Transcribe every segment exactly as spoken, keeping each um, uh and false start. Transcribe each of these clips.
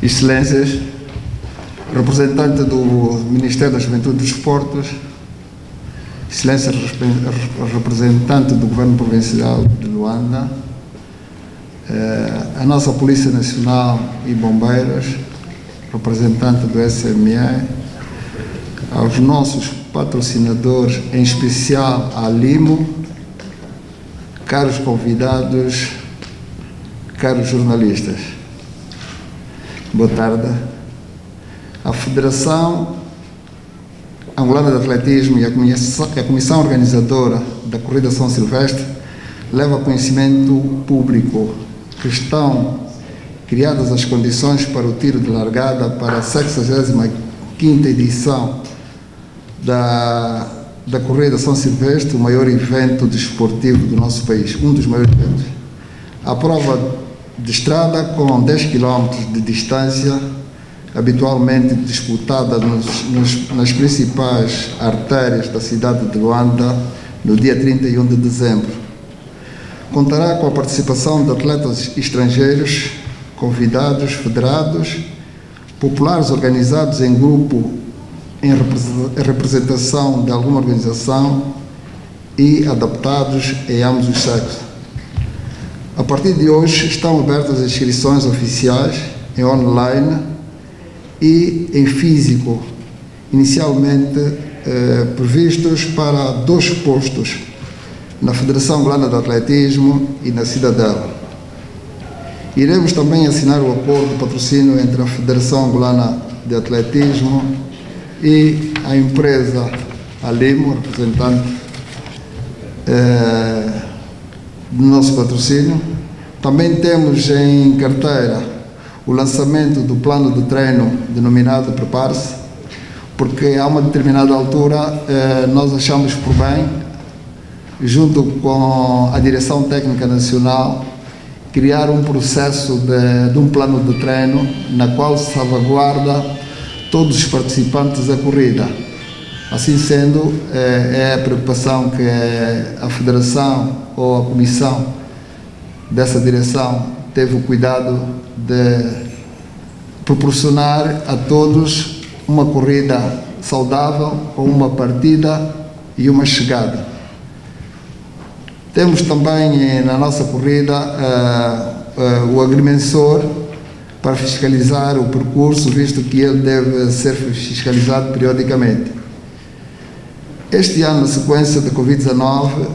Excelências, representante do Ministério da Juventude e dos Desportos, Excelência, representante do Governo Provincial de Luanda, a nossa Polícia Nacional e Bombeiros, representante do S M E, aos nossos patrocinadores, em especial à Limo, caros convidados, caros jornalistas, boa tarde. A Federação Angolana de Atletismo e a Comissão, a comissão organizadora da Corrida São Silvestre leva a conhecimento público que estão criadas as condições para o tiro de largada para a sexagésima quinta edição da, da Corrida São Silvestre, o maior evento desportivo do nosso país, um dos maiores eventos. A prova de estrada com dez quilômetros de distância, habitualmente disputada nos, nos, nas principais artérias da cidade de Luanda, no dia trinta e um de dezembro. Contará com a participação de atletas estrangeiros, convidados, federados, populares organizados em grupo em representação de alguma organização e adaptados em ambos os sexos. A partir de hoje estão abertas as inscrições oficiais em online e em físico, inicialmente eh, previstos para dois postos, na Federação Angolana de Atletismo e na Cidadela. Iremos também assinar o acordo de patrocínio entre a Federação Angolana de Atletismo e a empresa Alimo, representante eh, do nosso patrocínio. Também temos em carteira o lançamento do plano de treino denominado Prepare-se, porque a uma determinada altura eh, nós achamos por bem, junto com a Direção Técnica Nacional, criar um processo de, de um plano de treino na qual se salvaguarda todos os participantes da corrida. Assim sendo, eh, é a preocupação que a Federação ou a Comissão dessa direção teve o cuidado de proporcionar a todos uma corrida saudável, com uma partida e uma chegada. Temos também na nossa corrida uh, uh, o agrimensor para fiscalizar o percurso, visto que ele deve ser fiscalizado periodicamente. Este ano, na sequência da Covid dezanove,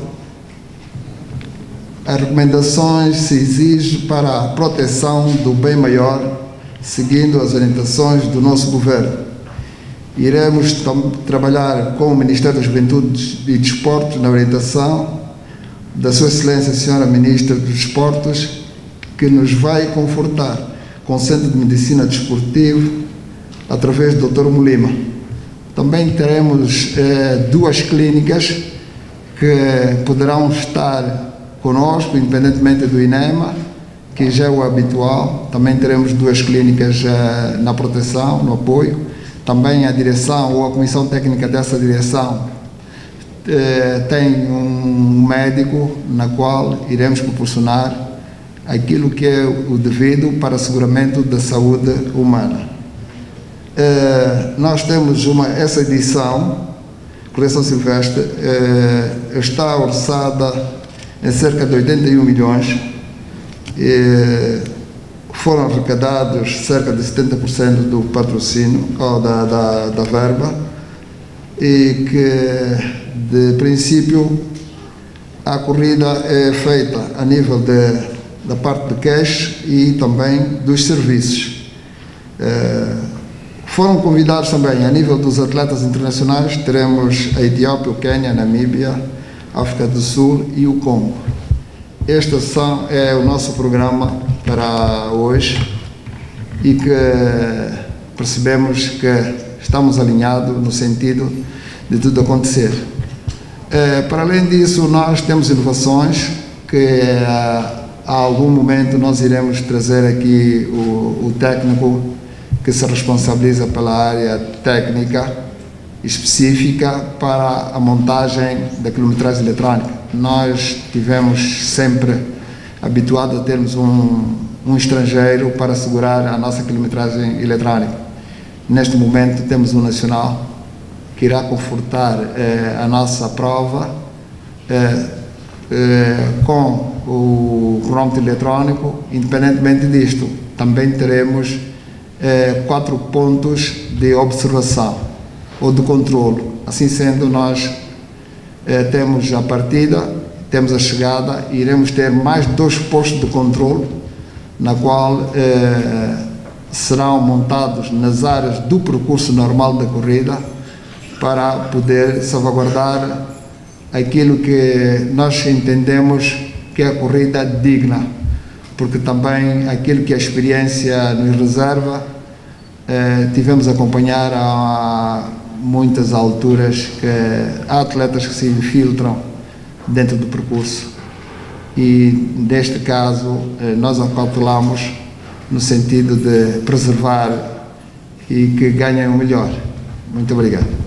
as recomendações se exigem para a proteção do bem maior, seguindo as orientações do nosso governo. Iremos trabalhar com o Ministério da Juventude e Desportos na orientação da Sua Excelência, a Senhora Ministra dos Desportos, que nos vai confortar com o Centro de Medicina Desportiva, através do doutor Molima. Também teremos eh, duas clínicas que poderão estar conosco, independentemente do INEMA, que já é o habitual. Também teremos duas clínicas uh, na proteção, no apoio. Também a direção ou a comissão técnica dessa direção uh, tem um médico na qual iremos proporcionar aquilo que é o devido para asseguramento da saúde humana. Uh, nós temos uma, essa edição, Corrida São Silvestre, uh, está orçada em cerca de oitenta e um milhões, e foram arrecadados cerca de setenta por cento do patrocínio, ou da, da, da verba, e que, de princípio, a corrida é feita a nível de, da parte de cash e também dos serviços. É, foram convidados também, a nível dos atletas internacionais, teremos a Etiópia, o Quênia, a Namíbia, África do Sul e o Congo. Este são, é o nosso programa para hoje e que percebemos que estamos alinhados no sentido de tudo acontecer. É, para além disso, nós temos inovações que a, a algum momento nós iremos trazer aqui o, o técnico que se responsabiliza pela área técnica específica para a montagem da quilometragem eletrónica. Nós tivemos sempre habituado a termos um, um estrangeiro para assegurar a nossa quilometragem eletrónica. Neste momento temos um nacional que irá confortar eh, a nossa prova eh, eh, com o cronômetro eletrónico. Independentemente disto, também teremos eh, quatro pontos de observação ou de controle. Assim sendo, nós eh, temos a partida, temos a chegada e iremos ter mais dois postos de controle, na qual eh, serão montados nas áreas do percurso normal da corrida, para poder salvaguardar aquilo que nós entendemos que é a corrida digna, porque também aquilo que a experiência nos reserva, eh, tivemos a acompanhar a muitas alturas que há atletas que se infiltram dentro do percurso e, neste caso, eh, nós acautelamos no sentido de preservar e que ganhem o melhor. Muito obrigado.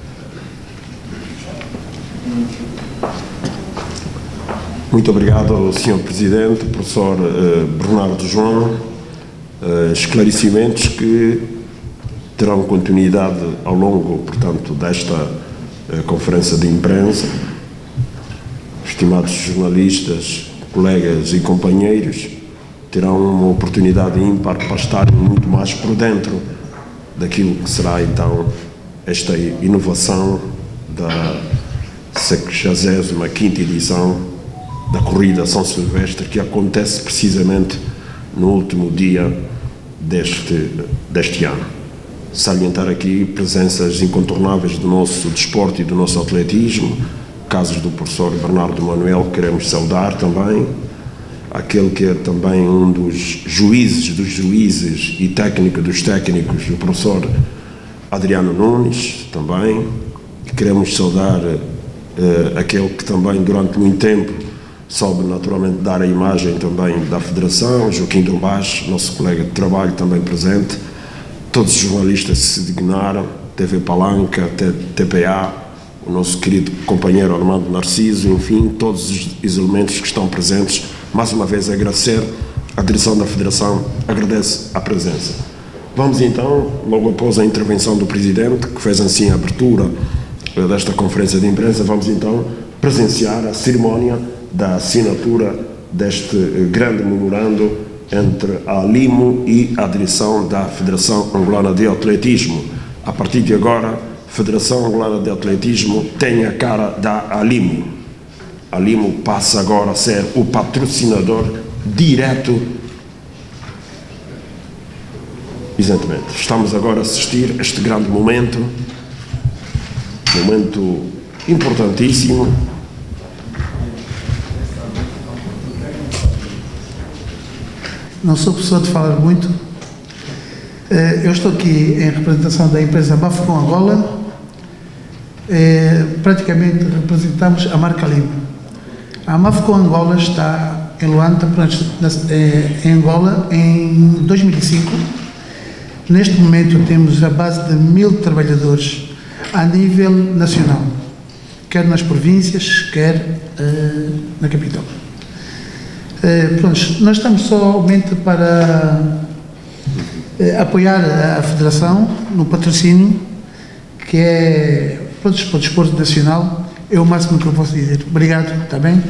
Muito obrigado, senhor Presidente, professor uh, Bernardo João. Uh, esclarecimentos que terão continuidade ao longo, portanto, desta uh, conferência de imprensa. Estimados jornalistas, colegas e companheiros, terão uma oportunidade ímpar para estarem muito mais por dentro daquilo que será, então, esta inovação da sexagésima quinta edição da Corrida São Silvestre, que acontece precisamente no último dia deste, deste ano. Salientar aqui presenças incontornáveis do nosso desporto e do nosso atletismo, casos do professor Bernardo Manuel, que queremos saudar também, aquele que é também um dos juízes dos juízes e técnico dos técnicos, o professor Adriano Nunes, também, e queremos saudar uh, aquele que também durante muito tempo soube naturalmente dar a imagem também da Federação, Joaquim Dombás, nosso colega de trabalho também presente, todos os jornalistas que se dignaram, T V Palanca, T P A, o nosso querido companheiro Armando Narciso, enfim, todos os elementos que estão presentes. Mais uma vez agradecer a direção da Federação, agradece a presença. Vamos então, logo após a intervenção do Presidente, que fez assim a abertura desta conferência de imprensa, vamos então presenciar a cerimónia da assinatura deste grande memorando entre a Alimo e a direção da Federação Angolana de Atletismo. A partir de agora, a Federação Angolana de Atletismo tem a cara da Alimo. A Alimo passa agora a ser o patrocinador direto. Exatamente. Estamos agora a assistir a este grande momento, momento importantíssimo. Não sou professor de falar muito. Eu estou aqui em representação da empresa Bafcom Angola. Praticamente representamos a marca Alimo. A Bafcom Angola está em Luanda, em Angola, em dois mil e cinco. Neste momento temos a base de mil trabalhadores a nível nacional, quer nas províncias, quer na capital. Uh, pronto, nós estamos somente para uh, apoiar a, a Federação no patrocínio, que é pronto, para o desporto nacional, é o máximo que eu posso dizer. Obrigado, está bem?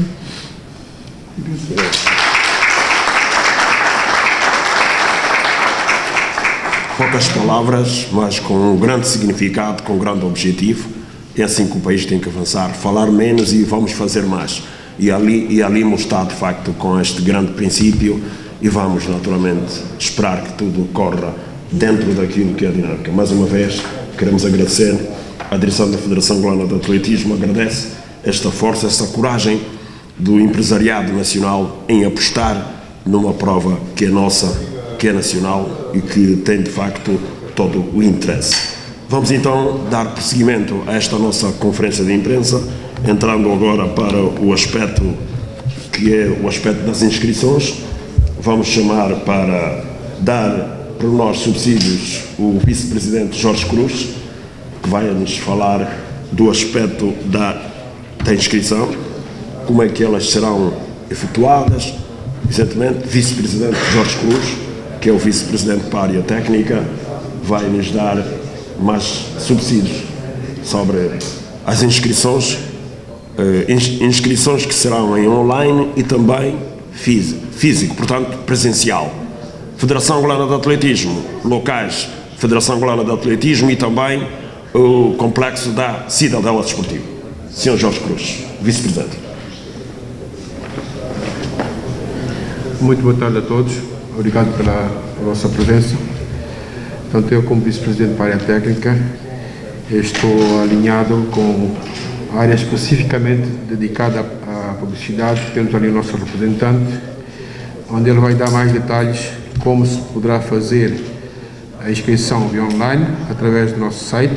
Poucas palavras, mas com um grande significado, com um grande objetivo. É assim que o país tem que avançar, falar menos e vamos fazer mais. E ali, e ali está, de facto, com este grande princípio e vamos, naturalmente, esperar que tudo corra dentro daquilo que é a dinâmica. Mais uma vez, queremos agradecer à direção da Federação Angolana de Atletismo, agradece esta força, esta coragem do empresariado nacional em apostar numa prova que é nossa, que é nacional e que tem, de facto, todo o interesse. Vamos, então, dar prosseguimento a esta nossa conferência de imprensa, entrando agora para o aspecto que é o aspecto das inscrições. Vamos chamar para dar para nós subsídios o vice-presidente Jorge Cruz, que vai nos falar do aspecto da, da inscrição, como é que elas serão efetuadas, evidentemente, vice-presidente Jorge Cruz, que é o vice-presidente para a área técnica, vai nos dar mais subsídios sobre as inscrições, uh, inscrições que serão em online e também físico, portanto presencial. Federação Angolana de Atletismo, locais, Federação Angolana de Atletismo e também o complexo da Cidadela Desportiva. senhor Jorge Cruz, vice-presidente. Muito boa tarde a todos, obrigado pela vossa presença. Tanto eu como vice-presidente para a área técnica, estou alinhado com a área especificamente dedicada à publicidade. Temos ali o nosso representante, onde ele vai dar mais detalhes como se poderá fazer a inscrição via online, através do nosso site,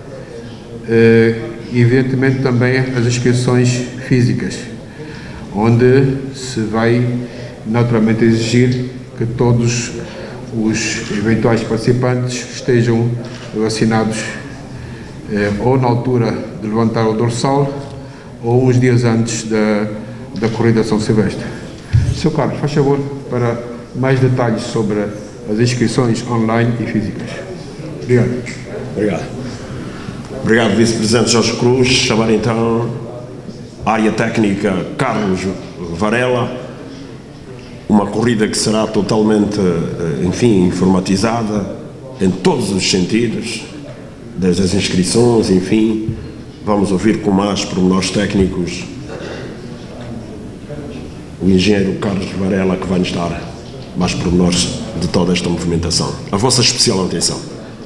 e evidentemente também as inscrições físicas, onde se vai naturalmente exigir que todos os eventuais participantes estejam vacinados eh, ou na altura de levantar o dorsal ou uns dias antes da, da corrida São Silvestre. senhor Carlos, faz favor para mais detalhes sobre as inscrições online e físicas. Obrigado. Obrigado. Obrigado, vice-presidente Jorge Cruz. Chamar então a área técnica Carlos Varela. Uma corrida que será totalmente, enfim, informatizada em todos os sentidos, desde as inscrições, enfim. Vamos ouvir com mais pormenores técnicos o engenheiro Carlos Varela, que vai nos dar mais pormenores de toda esta movimentação. A vossa especial atenção.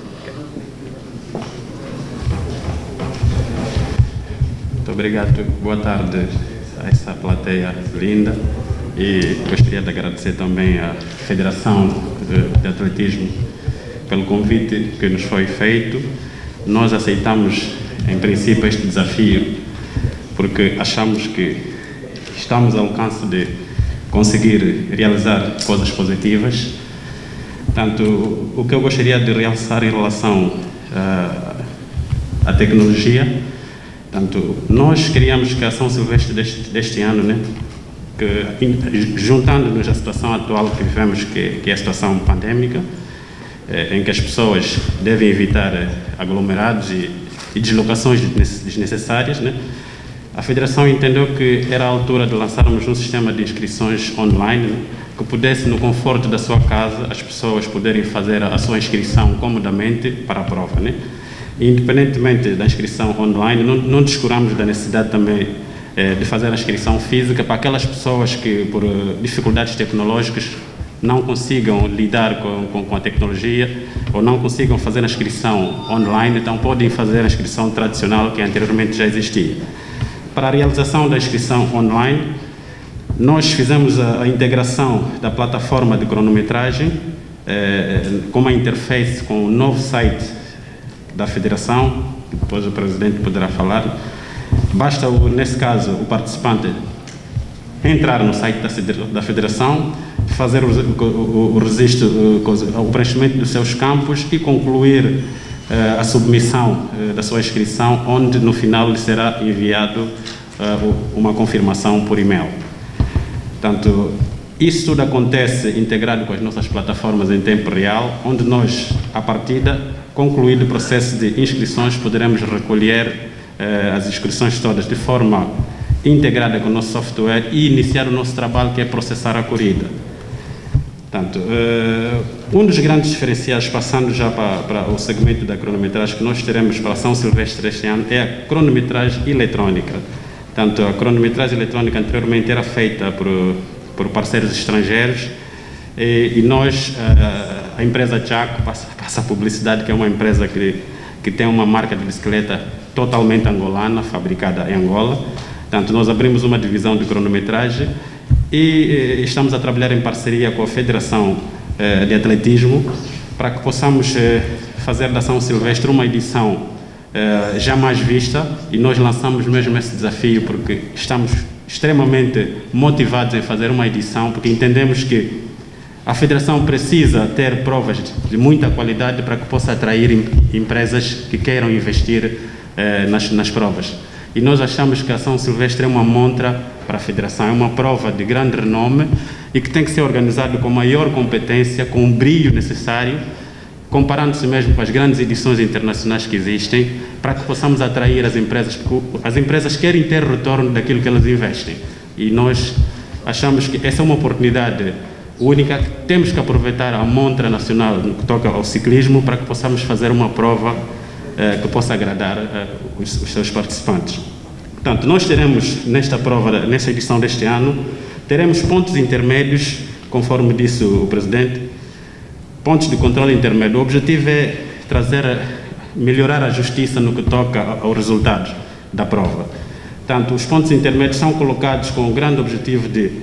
Muito obrigado. Boa tarde a essa plateia linda. E gostaria de agradecer também à Federação de, de Atletismo pelo convite que nos foi feito. Nós aceitamos, em princípio, este desafio porque achamos que estamos ao alcance de conseguir realizar coisas positivas. Portanto, o que eu gostaria de realçar em relação uh, à tecnologia, portanto, nós queríamos que a São Silvestre deste, deste ano, né, que, juntando-nos à situação atual que vivemos, que, que é a situação pandémica, eh, em que as pessoas devem evitar eh, aglomerados e, e deslocações desnecessárias, né? A Federação entendeu que era a altura de lançarmos um sistema de inscrições online, né, que pudesse, no conforto da sua casa, as pessoas poderem fazer a sua inscrição comodamente para a prova, né? E, independentemente da inscrição online, não, não descuramos da necessidade também de fazer a inscrição física para aquelas pessoas que, por dificuldades tecnológicas, não consigam lidar com, com, com a tecnologia ou não consigam fazer a inscrição online, então podem fazer a inscrição tradicional que anteriormente já existia. Para a realização da inscrição online, nós fizemos a, a integração da plataforma de cronometragem eh, com uma interface com o novo site da Federação, depois o presidente poderá falar. Basta, nesse caso, o participante entrar no site da Federação, fazer o, o, o registro, o preenchimento dos seus campos e concluir uh, a submissão uh, da sua inscrição, onde no final lhe será enviado uh, uma confirmação por e-mail. Portanto, isso tudo acontece integrado com as nossas plataformas em tempo real, onde nós, à partida, concluído o processo de inscrições, poderemos recolher as inscrições todas de forma integrada com o nosso software e iniciar o nosso trabalho, que é processar a corrida. Portanto, um dos grandes diferenciais, passando já para, para o segmento da cronometragem que nós teremos para a São Silvestre este ano, é a cronometragem eletrónica. Portanto, a cronometragem eletrónica anteriormente era feita por, por parceiros estrangeiros e, e nós, a, a empresa Chaco, passa, passa a publicidade, que é uma empresa que, que tem uma marca de bicicleta totalmente angolana, fabricada em Angola. Portanto, nós abrimos uma divisão de cronometragem e eh, estamos a trabalhar em parceria com a Federação eh, de Atletismo para que possamos eh, fazer da São Silvestre uma edição eh, jamais vista, e nós lançamos mesmo esse desafio porque estamos extremamente motivados em fazer uma edição, porque entendemos que a Federação precisa ter provas de muita qualidade para que possa atrair empresas que queiram investir eh, nas, nas provas. E nós achamos que a São Silvestre é uma montra para a Federação, é uma prova de grande renome e que tem que ser organizado com maior competência, com o brilho necessário, comparando-se mesmo com as grandes edições internacionais que existem, para que possamos atrair as empresas, porque as empresas querem ter retorno daquilo que elas investem. E nós achamos que essa é uma oportunidade única, que temos que aproveitar a montra nacional no que toca ao ciclismo para que possamos fazer uma prova eh, que possa agradar eh, os, os seus participantes. Portanto, nós teremos nesta prova, nesta edição deste ano, teremos pontos intermédios, conforme disse o Presidente, pontos de controle intermédio. O objetivo é trazer, melhorar a justiça no que toca aos resultados da prova. Portanto, os pontos intermédios são colocados com o grande objetivo de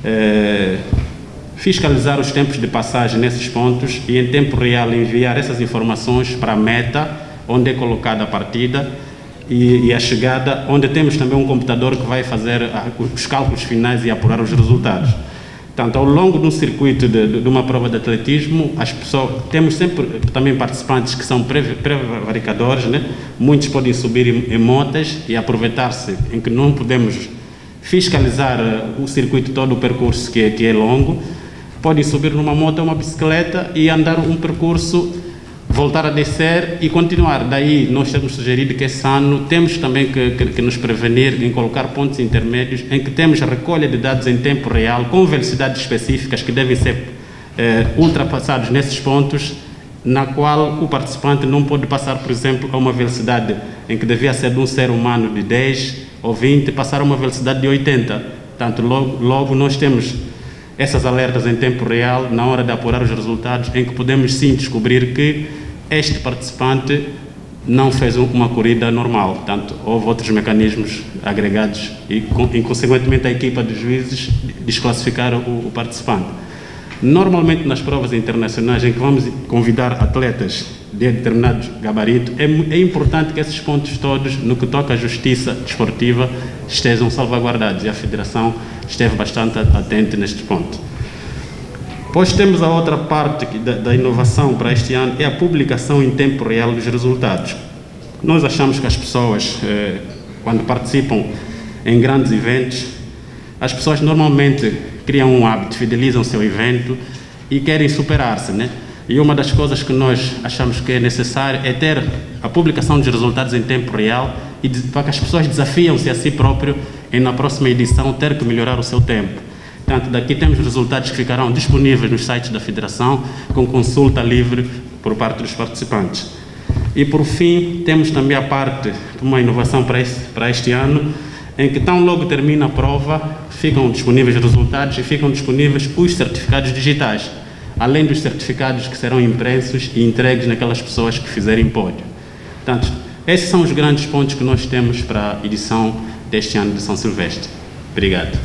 eh, fiscalizar os tempos de passagem nesses pontos e, em tempo real, enviar essas informações para a meta, onde é colocada a partida, e, e a chegada, onde temos também um computador que vai fazer a, os cálculos finais e apurar os resultados. Portanto, ao longo de um circuito de, de, de uma prova de atletismo, as pessoas, temos sempre também participantes que são prevaricadores, né? Muitos podem subir em, em motas e aproveitar-se em que não podemos fiscalizar uh, o circuito todo, o percurso que é, que é longo. Podem subir numa moto ou uma bicicleta e andar um percurso, voltar a descer e continuar. Daí nós temos sugerido que esse ano temos também que, que, que nos prevenir em colocar pontos intermédios em que temos a recolha de dados em tempo real, com velocidades específicas que devem ser eh, ultrapassados nesses pontos, na qual o participante não pode passar, por exemplo, a uma velocidade em que devia ser de um ser humano de dez ou vinte, passar a uma velocidade de oitenta. Portanto, logo, logo nós temos essas alertas em tempo real, na hora de apurar os resultados, em que podemos sim descobrir que este participante não fez uma corrida normal. Portanto, houve outros mecanismos agregados e, e consequentemente, a equipa de juízes desclassificaram o, o participante. Normalmente, nas provas internacionais em que vamos convidar atletas de determinado gabarito, é, é importante que esses pontos todos, no que toca à justiça desportiva, estejam salvaguardados, e a Federação esteve bastante atenta neste ponto. Depois temos a outra parte da, da inovação para este ano, é a publicação em tempo real dos resultados. Nós achamos que as pessoas, eh, quando participam em grandes eventos, as pessoas normalmente criam um hábito, fidelizam o seu evento e querem superar-se, né? E uma das coisas que nós achamos que é necessário é ter a publicação dos resultados em tempo real e de, para que as pessoas desafiam-se a si próprio em, na próxima edição, ter que melhorar o seu tempo. Portanto, daqui temos resultados que ficarão disponíveis nos sites da Federação, com consulta livre por parte dos participantes. E, por fim, temos também a parte de uma inovação para este, para este ano, em que tão logo termina a prova, ficam disponíveis os resultados e ficam disponíveis os certificados digitais, além dos certificados que serão impressos e entregues naquelas pessoas que fizerem pódio. Portanto, esses são os grandes pontos que nós temos para a edição deste ano de São Silvestre. Obrigado.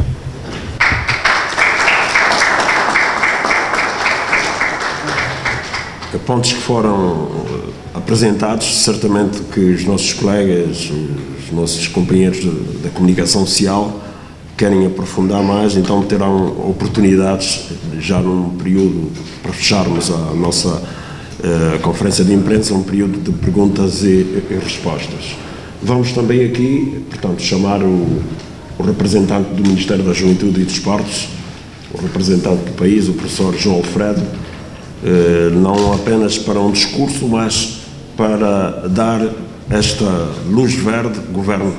Pontos que foram apresentados, certamente que os nossos colegas, os nossos companheiros da comunicação social querem aprofundar mais, então terão oportunidades já num período, para fecharmos a nossa uh, conferência de imprensa, um período de perguntas e, e respostas. Vamos também aqui, portanto, chamar o, o representante do Ministério da Juventude e dos Esportes, o representante do país, o professor João Alfredo, uh, não apenas para um discurso, mas para dar esta luz verde, governo.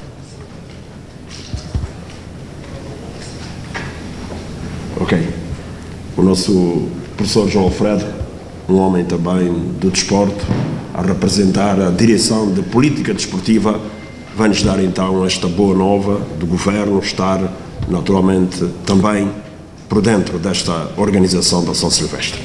Ok. O nosso professor João Alfredo, um homem também do desporto, a representar a direção de política desportiva, vai-nos dar então esta boa nova do governo, estar naturalmente também por dentro desta organização da São Silvestre.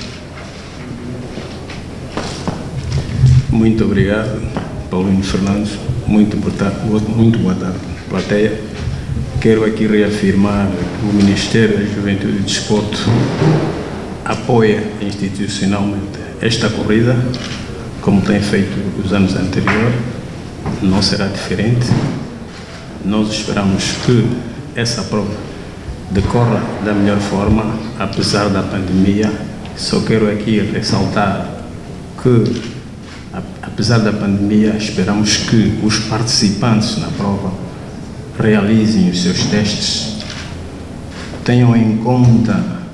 Muito obrigado, Paulino Fernandes. Muito boa tarde, muito boa tarde, plateia. Quero aqui reafirmar que o Ministério da Juventude e Desporto apoia institucionalmente esta corrida, como tem feito os anos anteriores. Não será diferente. Nós esperamos que essa prova decorra da melhor forma, apesar da pandemia. Só quero aqui ressaltar que, apesar da pandemia, esperamos que os participantes na prova realizem os seus testes, tenham em conta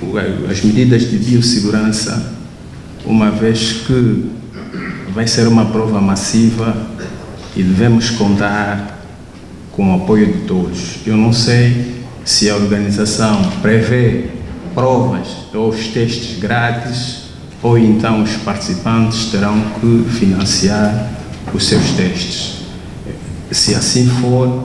as medidas de biossegurança, uma vez que vai ser uma prova massiva e devemos contar com o apoio de todos. Eu não sei se a organização prevê provas ou os testes grátis, ou então os participantes terão que financiar os seus testes. Se assim for,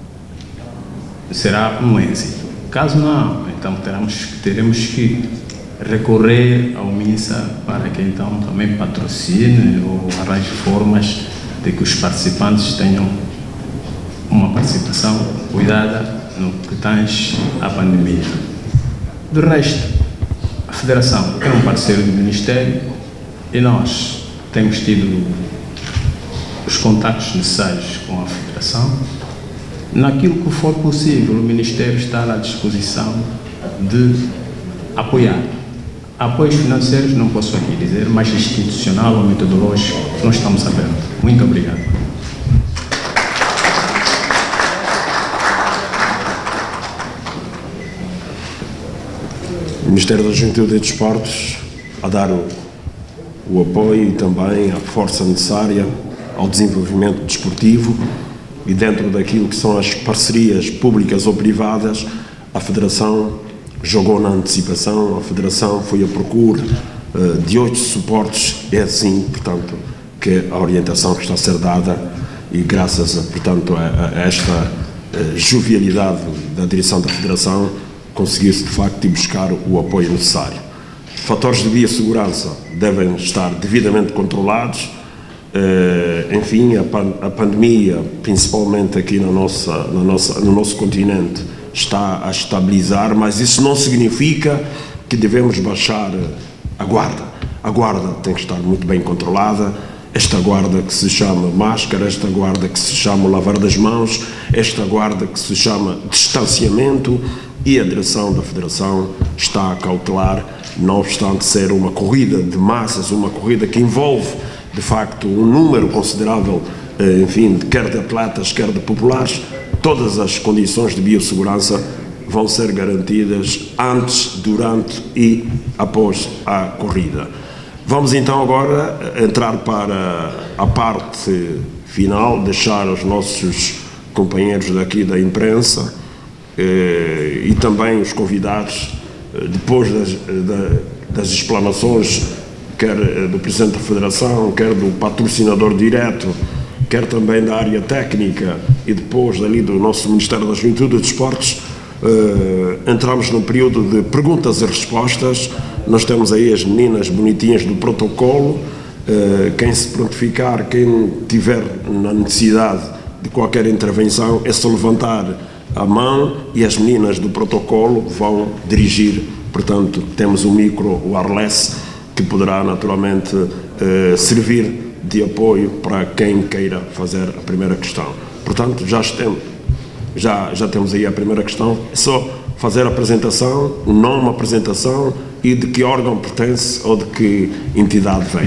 será um êxito. Caso não, então teremos, teremos que recorrer ao MINSA para que então também patrocine ou arranje formas de que os participantes tenham uma participação cuidada no que tange à pandemia. Do resto, a Federação é um parceiro do Ministério e nós temos tido os contactos necessários com a Federação. Naquilo que for possível, o Ministério está à disposição de apoiar. Apoios financeiros não posso aqui dizer, mas institucional ou metodológico, nós estamos abertos. Muito obrigado. O Ministério da Juventude e dos Desportos a dar o, o apoio e também a força necessária ao desenvolvimento desportivo, e dentro daquilo que são as parcerias públicas ou privadas, a Federação jogou na antecipação, a Federação foi à procura uh, de outros suportes. É assim, portanto, que a orientação que está a ser dada, e graças, a, portanto, a, a esta uh, jovialidade da direção da Federação, conseguiu-se de facto ir buscar o apoio necessário. Os fatores de biossegurança devem estar devidamente controlados. Uh, enfim, a, pan a pandemia, principalmente aqui na nossa, na nossa, no nosso continente, está a estabilizar, mas isso não significa que devemos baixar a guarda. A guarda tem que estar muito bem controlada. Esta guarda que se chama máscara, esta guarda que se chama lavar das mãos, esta guarda que se chama distanciamento, e a direção da Federação está a cautelar, não obstante ser uma corrida de massas, uma corrida que envolve, de facto, um número considerável, enfim, quer de atletas, quer de populares. Todas as condições de biossegurança vão ser garantidas antes, durante e após a corrida. Vamos então agora entrar para a parte final, deixar os nossos companheiros daqui da imprensa eh, e também os convidados, eh, depois das, da, das explanações, quer do Presidente da Federação, quer do patrocinador direto, quer também da área técnica e depois dali do nosso Ministério da Juventude e dos Desportos, uh, entramos num período de perguntas e respostas. Nós temos aí as meninas bonitinhas do protocolo, uh, quem se prontificar, quem tiver na necessidade de qualquer intervenção, é só levantar a mão e as meninas do protocolo vão dirigir. Portanto, temos o micro wireless que poderá naturalmente uh, servir de apoio para quem queira fazer a primeira questão. Portanto, já temos, já, já temos aí a primeira questão. É só fazer a apresentação, o nome, a apresentação e de que órgão pertence ou de que entidade vem.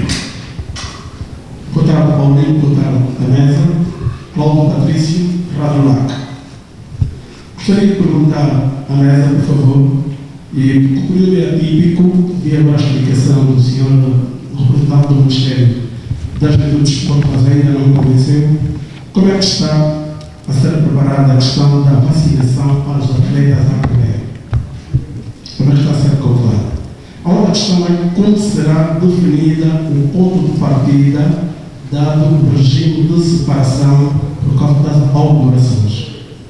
Boa tarde, Paulinho. Boa tarde, a mesa. Cláudio Patrício, Rádio L A C. Gostaria de perguntar à mesa, por favor, e o período é atípico, vi agora a explicação do senhor representante do Ministério das Juventude e Desporto, mas ainda não me convenceu. Como é que está a ser preparada a questão da vacinação para os atletas à Coreia? Como é que está a ser calculada? A outra questão é como será definida o ponto de partida, dado o regime de separação por causa das aglomerações.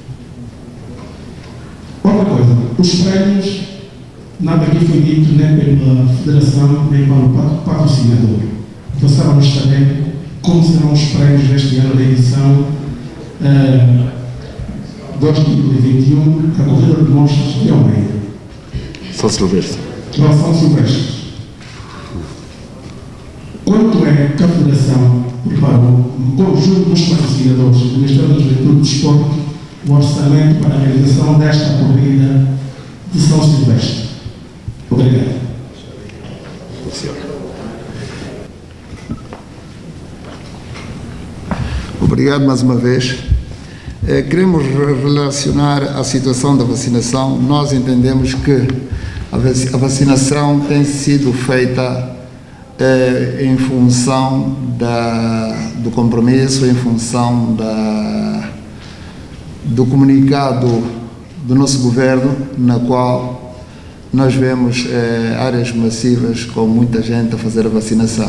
Outra coisa, os prémios, nada aqui foi dito nem pela Federação, nem pelo patrocinador. Gostávamos de saber como serão os prémios deste ano da edição uh, dois mil e vinte e um, a corrida de monstros de Almeida. São Silvestre. São Silvestre. Quanto é que a Federação preparou, um conjunto dos patrocinadores do Ministério da Juventude e do Desporto, o orçamento para a realização desta corrida de São Silvestre? Obrigado. Obrigado mais uma vez. Eh, queremos relacionar a situação da vacinação. Nós entendemos que A vacinação tem sido feita eh, em função da, do compromisso, em função da, do comunicado do nosso governo, na qual nós vemos eh, áreas massivas com muita gente a fazer a vacinação.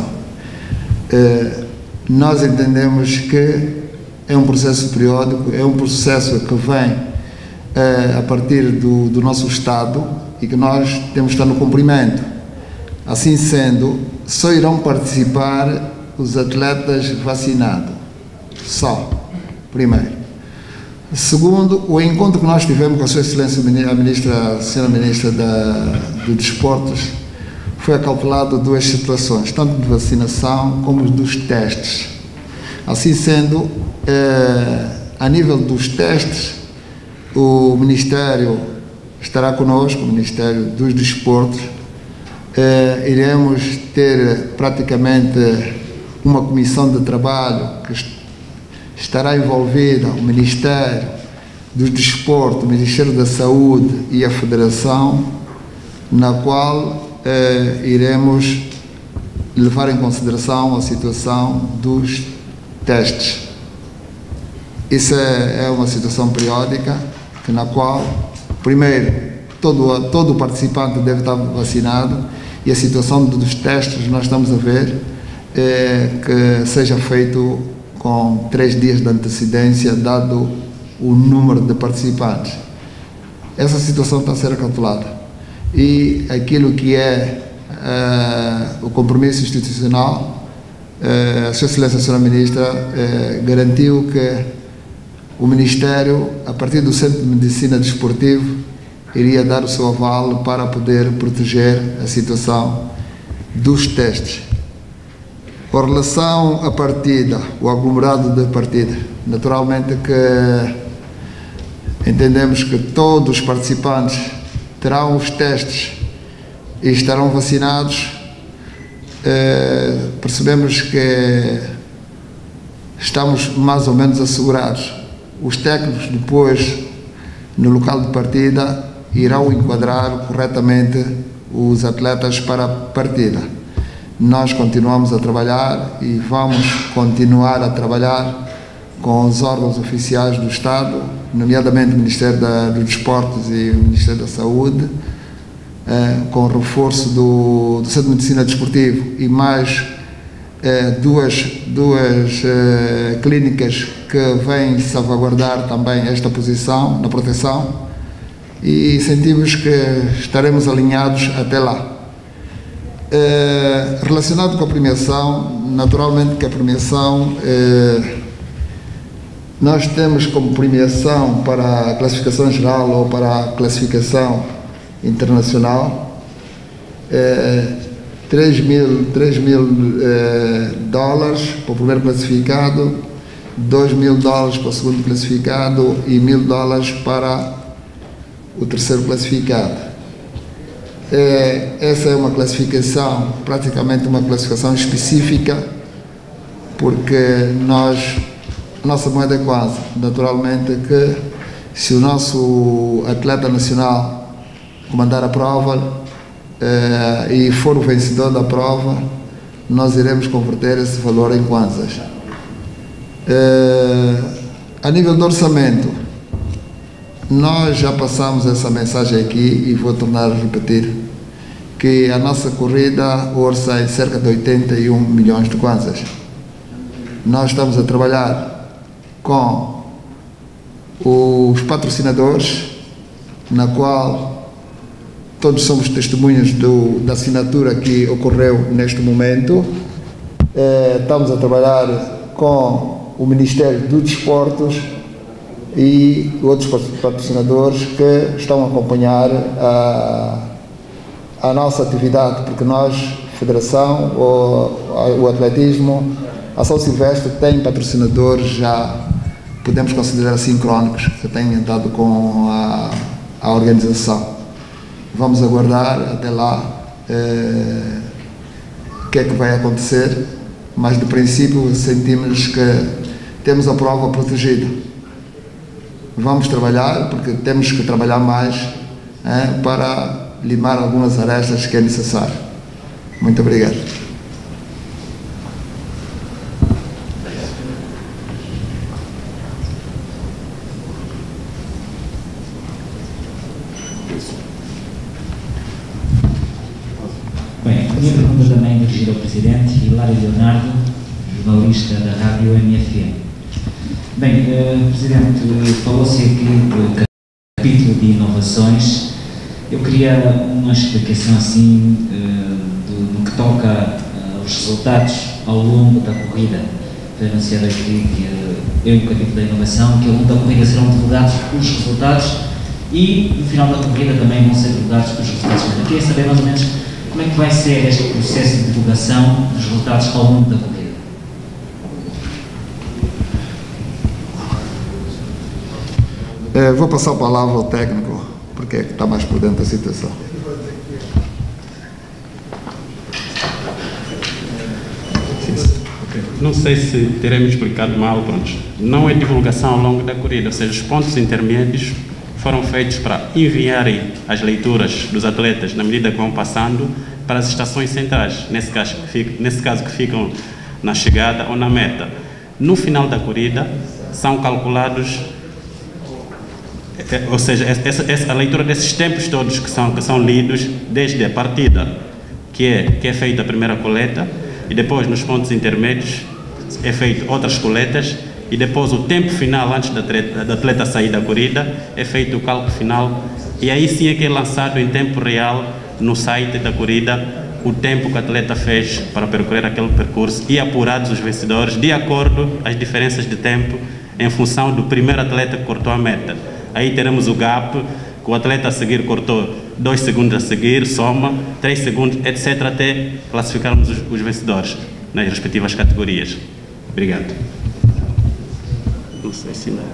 Eh, nós entendemos que é um processo periódico, é um processo que vem eh, a partir do, do nosso Estado e que nós temos que estar no cumprimento. Assim sendo, só irão participar os atletas vacinados. Só, primeiro. Segundo, o encontro que nós tivemos com a Sua Excelência a, ministra, a Senhora Ministra da, do Desportos foi acautelado duas situações, tanto de vacinação como dos testes. Assim sendo, eh, a nível dos testes, o Ministério estará conosco, o Ministério dos Desportos. Eh, iremos ter praticamente uma comissão de trabalho que estará envolvida o Ministério dos Desportos, o Ministério da Saúde e a Federação, na qual eh, iremos levar em consideração a situação dos testes. Isso é, é uma situação periódica, que na qual, primeiro, todo, todo participante deve estar vacinado, e a situação dos testes nós estamos a ver é, que seja feito com três dias de antecedência, dado o número de participantes. Essa situação está a ser acautelada. E aquilo que é uh, o compromisso institucional, uh, a Sua Excelência a Senhora Ministra uh, garantiu que o Ministério, a partir do Centro de Medicina Desportivo, iria dar o seu aval para poder proteger a situação dos testes. Com relação à partida, o aglomerado de partida, naturalmente que entendemos que todos os participantes terão os testes e estarão vacinados. Eh, percebemos que estamos mais ou menos assegurados. Os técnicos depois, no local de partida, irão enquadrar corretamente os atletas para a partida. Nós continuamos a trabalhar e vamos continuar a trabalhar com os órgãos oficiais do Estado, nomeadamente o Ministério da, dos Desportos e o Ministério da Saúde, eh, com o reforço do, do Centro de Medicina Desportivo e mais eh, duas, duas eh, clínicas que vêm salvaguardar também esta posição na proteção, e sentimos que estaremos alinhados até lá. Eh, relacionado com a premiação, naturalmente que a premiação, eh, nós temos como premiação para a classificação geral ou para a classificação internacional eh, três mil eh, dólares para o primeiro classificado, dois mil dólares para o segundo classificado e mil dólares para o terceiro classificado. É, essa é uma classificação, praticamente uma classificação específica, porque nós, a nossa moeda é quase, naturalmente que se o nosso atleta nacional comandar a prova é, e for o vencedor da prova, nós iremos converter esse valor em kwanzas. É, a nível de orçamento, nós já passamos essa mensagem aqui e vou tornar a repetir que a nossa corrida orça em cerca de oitenta e um milhões de kwanzas. Nós estamos a trabalhar com os patrocinadores, na qual todos somos testemunhas do, da assinatura que ocorreu neste momento. Eh, estamos a trabalhar com o Ministério dos Desportos e outros patrocinadores que estão a acompanhar a, a nossa atividade, porque nós, Federação, o, o atletismo, a São Silvestre tem patrocinadores já, podemos considerar assim, crónicos, que têm entrado com a, a organização. Vamos aguardar até lá eh, o que é que vai acontecer, mas de princípio sentimos que temos a prova protegida. Vamos trabalhar, porque temos que trabalhar mais eh, para limar algumas arestas que é necessário. Muito obrigado. Bem, a minha pergunta também é dirigida ao Presidente, Hilário Leonardo, jornalista da Rádio M F M. Bem, uh, Presidente, falou-se aqui do capítulo de inovações. Eu queria uma explicação assim uh, do, no que toca uh, aos resultados ao longo da corrida. Foi anunciado aqui que uh, eu e o capítulo da inovação, que ao longo da corrida serão divulgados os resultados e no final da corrida também vão ser divulgados os resultados. Eu queria saber mais ou menos como é que vai ser este processo de divulgação dos resultados ao longo da corrida. É, vou passar a palavra ao técnico, porque é que está mais por dentro da situação. Não sei se teremos explicado mal, pronto. Não é divulgação ao longo da corrida, ou seja, os pontos intermédios foram feitos para enviarem as leituras dos atletas, na medida que vão passando, para as estações centrais, nesse caso, nesse caso que ficam na chegada ou na meta. No final da corrida, são calculados, ou seja, essa, essa, a leitura desses tempos todos que são, que são lidos desde a partida, que é, que é feita a primeira coleta, e depois nos pontos intermédios é feito outras coletas, e depois o tempo final, antes da atleta, da atleta sair da corrida, é feito o cálculo final, e aí sim é que é lançado em tempo real no site da corrida o tempo que o atleta fez para percorrer aquele percurso e apurados os vencedores de acordo às diferenças de tempo em função do primeiro atleta que cortou a meta. Aí teremos o gap, que o atleta a seguir cortou dois segundos a seguir, soma, três segundos, etcétera, até classificarmos os, os vencedores nas respectivas categorias. Obrigado. Não sei se não.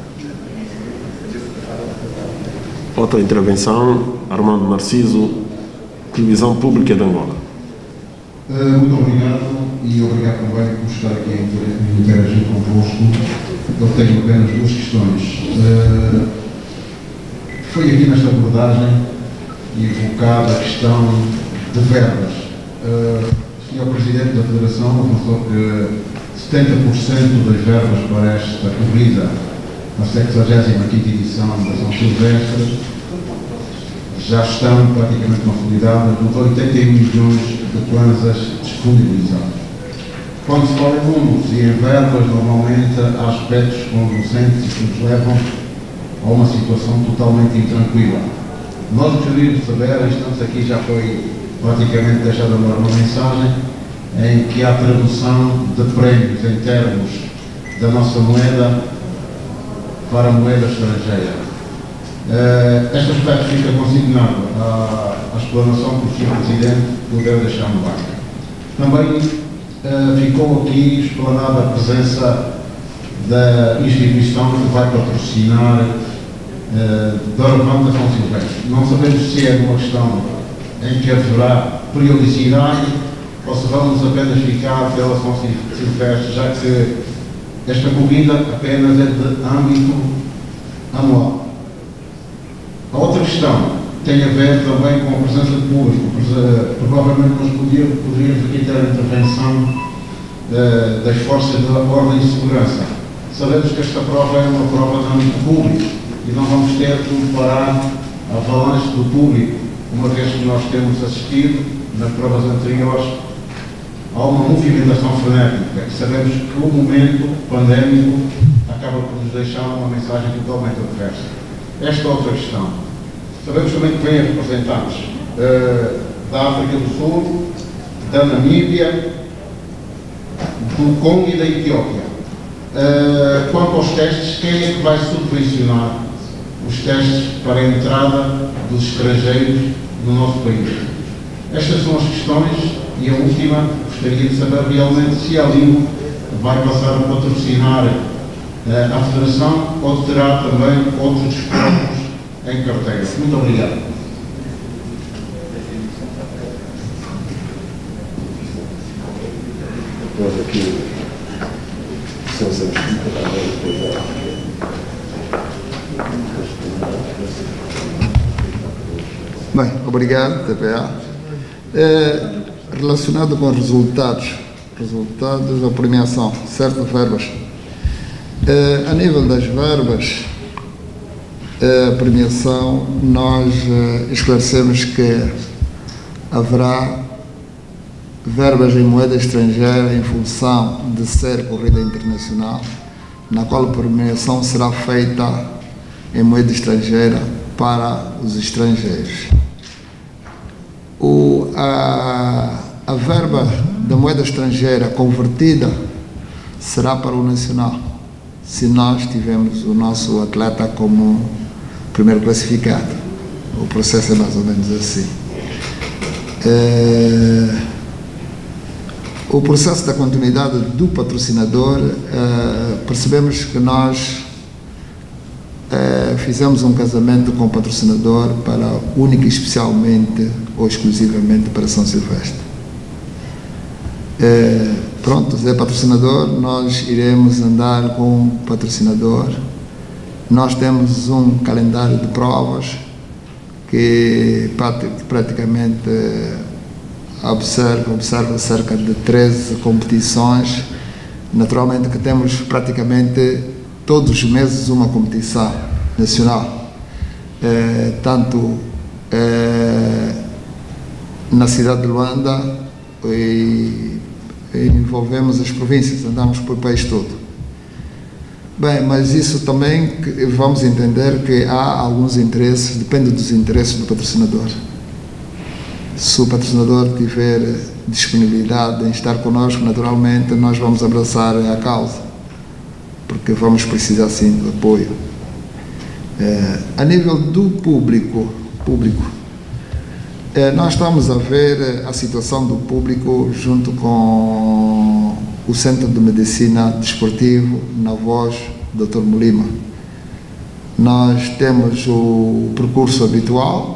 Outra intervenção, Armando Narciso, Televisão Pública de Angola. Uh, muito obrigado e obrigado também por estar aqui a interagir convosco. Eu tenho apenas duas questões. Uh, foi aqui nesta abordagem evocada a questão de verbas. Uh, o senhor Presidente da Federação avançou que setenta por cento das verbas para esta corrida, na sexagésima quinta edição da São Silvestre, já estão praticamente consolidadas nos oitenta e um milhões de kwanzas disponibilizados. Quando se fala em números e em verbas, normalmente há aspectos conducentes que nos levam a uma situação totalmente intranquila. Nós gostaríamos de saber, estamos aqui, já foi praticamente deixada agora uma mensagem, em que há tradução de prémios em termos da nossa moeda para a moeda estrangeira. Uh, este aspecto fica consignado à, à explanação que o senhor Presidente puder deixar no ar. Também uh, ficou aqui explanada a presença da instituição que vai patrocinar uh, Doravante da São Silvestre. Não sabemos se é uma questão em que haverá periodicidade ou se vamos apenas ficar pela São Silvestre, já que esta corrida apenas é de âmbito anual. A outra questão tem a ver também com a presença de público. Provavelmente nós poderíamos, poderíamos aqui ter a intervenção uh, das forças de ordem e segurança. Sabemos que esta prova é uma prova de âmbito público e não vamos ter como parar a avalanche do público, uma vez que nós temos assistido nas provas anteriores a uma movimentação frenética. Sabemos que o momento pandémico acaba por nos deixar uma mensagem totalmente adversa. Esta outra questão. Sabemos também que vêm representantes uh, da África do Sul, da Namíbia, do Congo e da Etiópia. Uh, quanto aos testes, quem é que vai subvencionar os testes para a entrada dos estrangeiros no nosso país? Estas são as questões e a última, gostaria de saber realmente se a Limo vai passar a patrocinar uh, a Federação ou terá também outros desportos em carteira. Muito obrigado. Nós aqui, Bem, obrigado, T P A. É, relacionado com resultados, resultados da premiação, certas verbas. É, a nível das verbas, é, a premiação, nós é, esclarecemos que haverá verbas em moeda estrangeira em função de ser corrida internacional, na qual a premiação será feita em moeda estrangeira para os estrangeiros. O, a, a verba da moeda estrangeira convertida será para o nacional, se nós tivermos o nosso atleta como primeiro classificado. O processo é mais ou menos assim. É, o processo da continuidade do patrocinador, é, percebemos que nós é, fizemos um casamento com o patrocinador para única e especialmente ou exclusivamente para São Silvestre. É, pronto, é patrocinador, nós iremos andar com o patrocinador. Nós temos um calendário de provas que praticamente observa, observa cerca de treze competições. Naturalmente que temos praticamente todos os meses uma competição nacional, é, tanto é, na cidade de Luanda, e, e envolvemos as províncias, andamos por país todo. Bem, mas isso também vamos entender que há alguns interesses, depende dos interesses do patrocinador. Se o patrocinador tiver disponibilidade em estar conosco, naturalmente nós vamos abraçar a causa, porque vamos precisar sim do apoio. É, a nível do público, público é, nós estamos a ver a situação do público junto com o Centro de Medicina Desportivo, na voz do doutor Molima. Nós temos o percurso habitual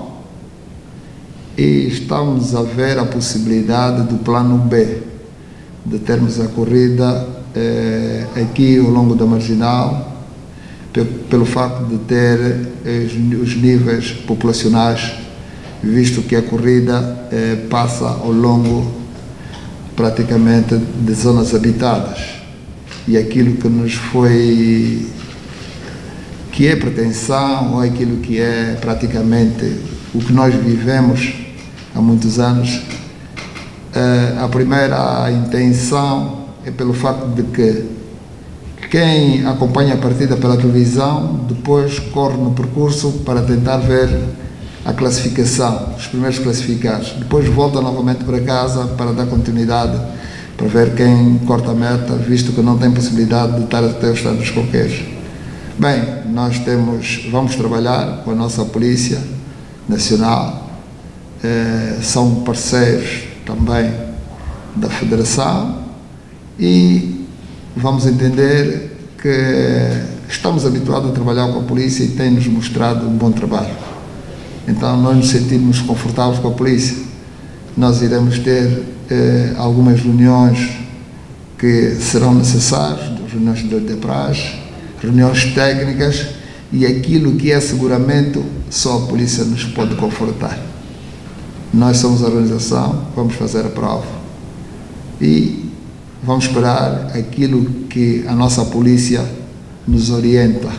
e estamos a ver a possibilidade do plano B, de termos a corrida eh, aqui ao longo da Marginal, pe pelo facto de ter eh, os níveis populacionais, visto que a corrida eh, passa ao longo praticamente de zonas habitadas, e aquilo que nos foi, que é pretensão, ou aquilo que é praticamente o que nós vivemos há muitos anos, eh, a primeira intenção é pelo facto de que quem acompanha a partida pela televisão depois corre no percurso para tentar ver a classificação, os primeiros classificados, depois volta novamente para casa para dar continuidade, para ver quem corta a meta, visto que não tem possibilidade de estar até o estado dos coqueiros. Bem, nós temos, vamos trabalhar com a nossa Polícia Nacional, eh, são parceiros também da Federação, e vamos entender que estamos habituados a trabalhar com a polícia e tem-nos mostrado um bom trabalho. Então nós nos sentimos confortáveis com a polícia. Nós iremos ter eh, algumas reuniões que serão necessárias, reuniões de DEPRAS, reuniões técnicas, e aquilo que é seguramento só a polícia nos pode confortar. Nós somos a organização, vamos fazer a prova e vamos esperar aquilo que a nossa polícia nos orienta.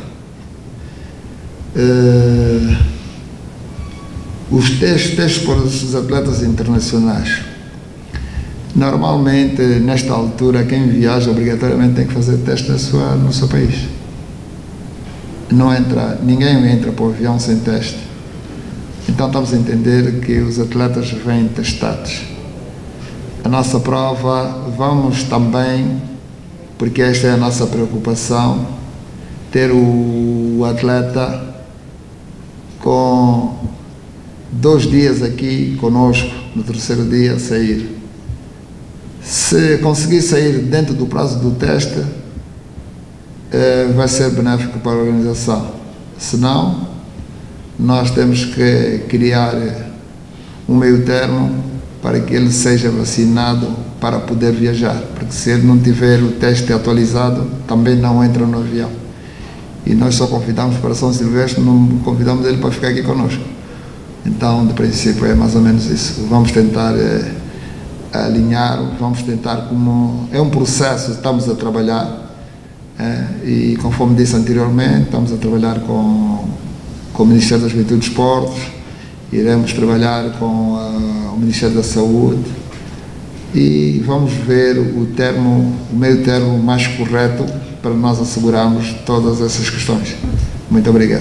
Uh, os testes, testes para os atletas internacionais. Normalmente, nesta altura, quem viaja obrigatoriamente tem que fazer teste na sua, no seu país. Não entra, ninguém entra para o avião sem teste. Então estamos a entender que os atletas vêm testados. A nossa prova, vamos também, porque esta é a nossa preocupação, ter o atleta com dois dias aqui conosco, no terceiro dia sair. Se conseguir sair dentro do prazo do teste, eh, vai ser benéfico para a organização. Se não, nós temos que criar um meio termo para que ele seja vacinado para poder viajar, porque se ele não tiver o teste atualizado, também não entra no avião. E nós só convidamos para São Silvestre, não convidamos ele para ficar aqui conosco. Então, de princípio, é mais ou menos isso. Vamos tentar eh, alinhar, vamos tentar como... É um processo, estamos a trabalhar, eh, e conforme disse anteriormente, estamos a trabalhar com, com o Ministério da Juventude e Desportos, iremos trabalhar com a, o Ministério da Saúde e vamos ver o termo, o meio termo mais correto para nós assegurarmos todas essas questões. Muito obrigado.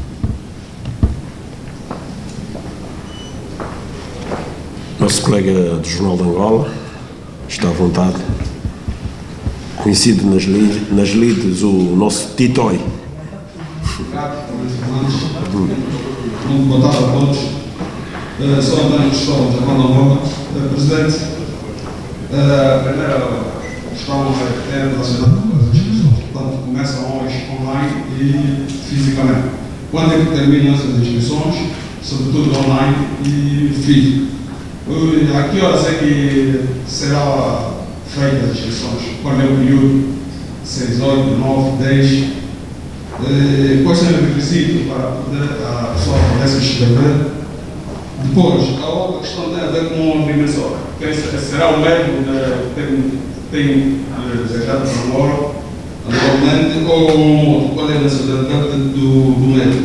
Nosso colega do Jornal de Angola está à vontade. Conhecido nas, li nas lides, o nosso Titói. Obrigado, muito boa tarde a todos. Uh, sou António Cristóvão, Jornal de Angola. Uh, Presidente, uh, a primeira questão é relacionada com as inscrições. Portanto, começam hoje online e fisicamente. Quando é que terminam essas inscrições? Sobretudo online e físico. Uh, a que horas é que será feita as inscrições? Qual é o período? seis, oito, nove, dez? Uh, quais são os requisitos para poder, a pessoa poder se inscrever? Depois, a outra questão tem a ver com o agrimensor. Será o médico que tem, tem desejado para agora, atualmente, ou um outro? Qual é a nacionalidade do, do médico?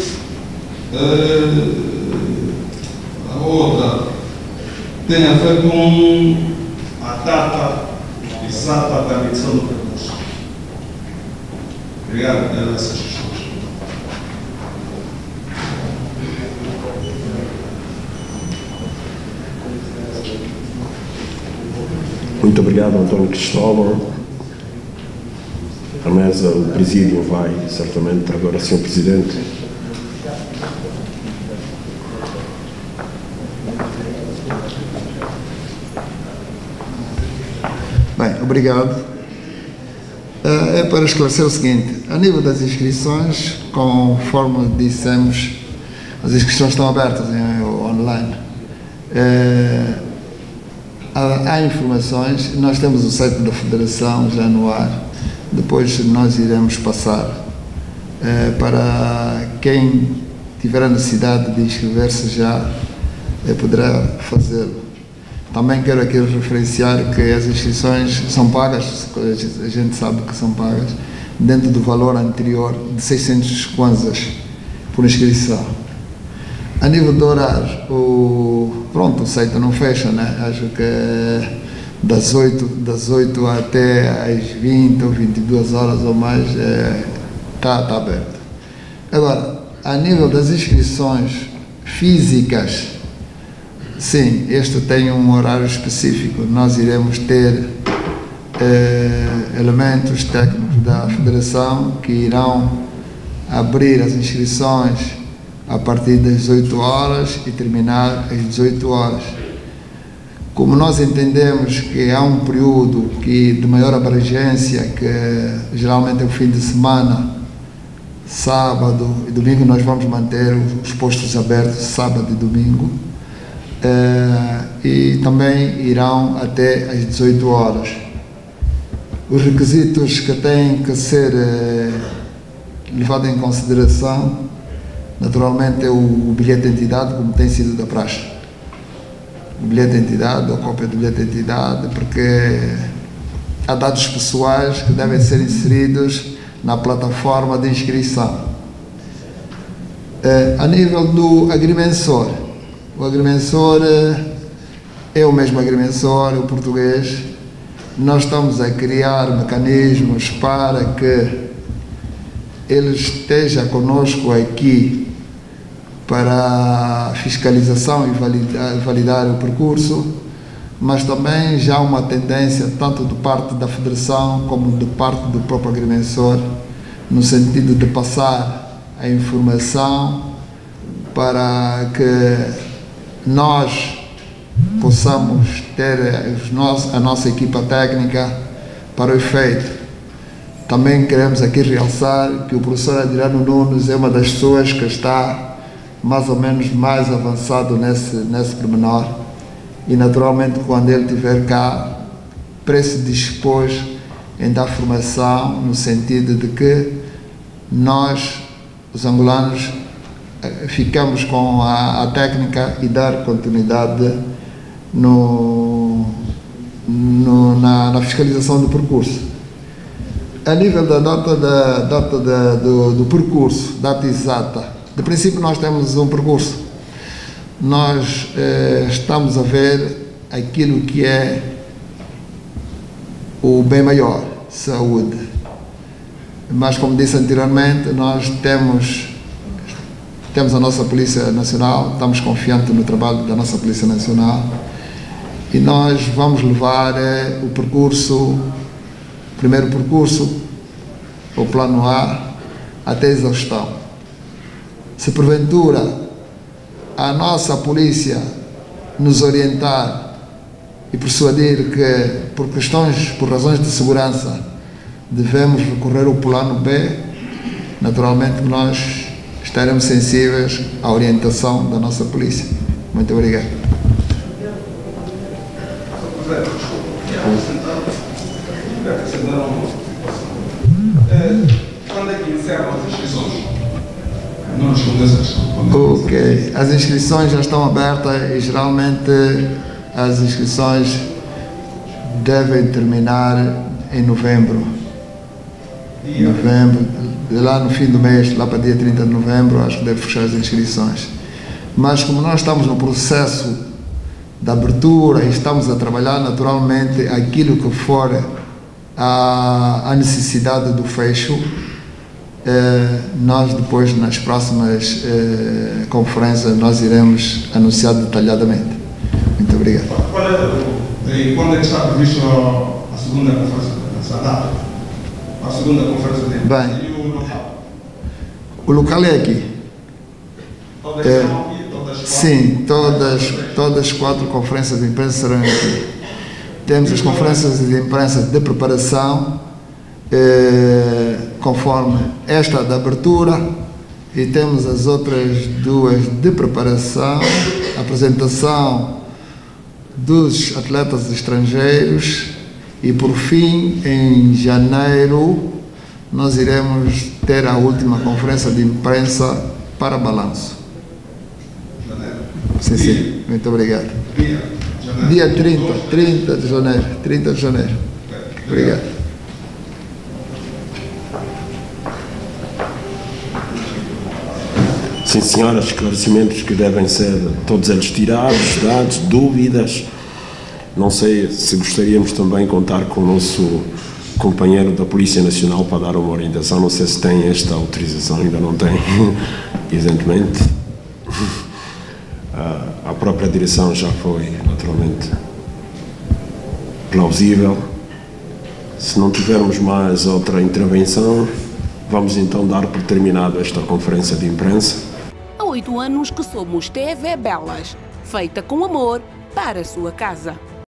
Uh, a outra tem a ver com a data exata da emissão do percurso. Obrigado pelas essas questões. Muito obrigado, António Cristóvão. A mesa, o presídio vai, certamente, agora, senhor Presidente. Bem, obrigado. É para esclarecer o seguinte, a nível das inscrições, conforme dissemos, as inscrições estão abertas em, online. É, há, há informações, nós temos o site da Federação já no ar, depois nós iremos passar é, para quem tiver a necessidade de inscrever-se já é, poderá fazê-lo. Também quero aqui referenciar que as inscrições são pagas, a gente sabe que são pagas, dentro do valor anterior de seiscentos kwanzas por inscrição. A nível de horário, o, pronto, o site não fecha, né? Acho que é das oito, das oito até às vinte ou vinte e duas horas ou mais está é, tá, tá aberto. Agora, a nível das inscrições físicas, sim, este tem um horário específico. Nós iremos ter eh, elementos técnicos da Federação que irão abrir as inscrições a partir das dezoito horas e terminar às dezoito horas. Como nós entendemos que há um período que, de maior abrangência, que geralmente é o fim de semana, sábado e domingo, nós vamos manter os postos abertos sábado e domingo. Uh, e também irão até às dezoito horas. Os requisitos que têm que ser uh, levados em consideração, naturalmente, é o, o bilhete de identidade, como tem sido da praxe. O bilhete de identidade, ou cópia do bilhete de identidade, porque há dados pessoais que devem ser inseridos na plataforma de inscrição. Uh, a nível do agrimensor, o agrimensor é o mesmo agrimensor, o português. Nós estamos a criar mecanismos para que ele esteja conosco aqui para fiscalização e validar, validar o percurso, mas também já há uma tendência, tanto de parte da Federação como de parte do próprio agrimensor, no sentido de passar a informação para que nós possamos ter os nossos, a nossa equipa técnica para o efeito. Também queremos aqui realçar que o professor Adriano Nunes é uma das pessoas que está mais ou menos mais avançado nesse, nesse pormenor e naturalmente quando ele estiver cá para se dispor em dar formação no sentido de que nós, os angolanos, ficamos com a, a técnica e dar continuidade no, no, na, na fiscalização do percurso. A nível da data, da, data da, do, do percurso, data exata, de princípio nós temos um percurso. Nós eh, estamos a ver aquilo que é o bem maior, saúde. Mas, como disse anteriormente, nós temos, temos a nossa Polícia Nacional, estamos confiantes no trabalho da nossa Polícia Nacional e nós vamos levar eh, o percurso, o primeiro percurso, o plano A, até a exaustão. Se porventura a nossa polícia nos orientar e persuadir que, por questões, por razões de segurança, devemos recorrer ao plano B, naturalmente nós estaremos sensíveis à orientação da nossa polícia. Muito obrigado. Quando é que encerram as inscrições? Não respondi essa questão. Ok, as inscrições já estão abertas e geralmente as inscrições devem terminar em novembro. Novembro, lá no fim do mês, lá para dia trinta de novembro, acho que deve fechar as inscrições. Mas como nós estamos no processo de abertura e estamos a trabalhar naturalmente aquilo que for a, a necessidade do fecho, eh, nós depois nas próximas eh, conferências nós iremos anunciar detalhadamente. Muito obrigado. Qual é, e quando é que está previsto a, a segunda conferência de data? A segunda conferência de Bem, e o local? O local é aqui. Todas É, estão aqui? Todas quatro? sim, todas, todas as quatro conferências de imprensa serão aqui. Temos as conferências de imprensa de preparação, eh, conforme esta da abertura, e temos as outras duas de preparação, apresentação dos atletas estrangeiros e, por fim, em janeiro, nós iremos ter a última conferência de imprensa para balanço. Janeiro. Sim, sim. Muito obrigado. Dia, janeiro. Dia trinta, trinta de janeiro. trinta de janeiro. Obrigado. Sim, senhora, esclarecimentos que devem ser todos eles tirados, dados, dúvidas. Não sei se gostaríamos também de contar com o nosso companheiro da Polícia Nacional para dar uma orientação. Não sei se tem esta autorização, ainda não tem, evidentemente. A própria direção já foi, naturalmente, plausível. Se não tivermos mais outra intervenção, vamos então dar por terminado esta conferência de imprensa. Há oito anos que somos T V Belas, feita com amor para a sua casa.